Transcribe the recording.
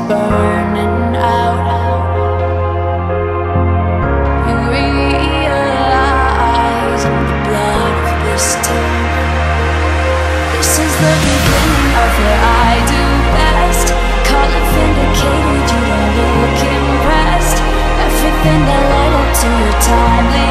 burning out. You realize I'm the blood of this town. This is the beginning of what I do best. Call it vindicated, you don't look impressed. Everything that led up to your time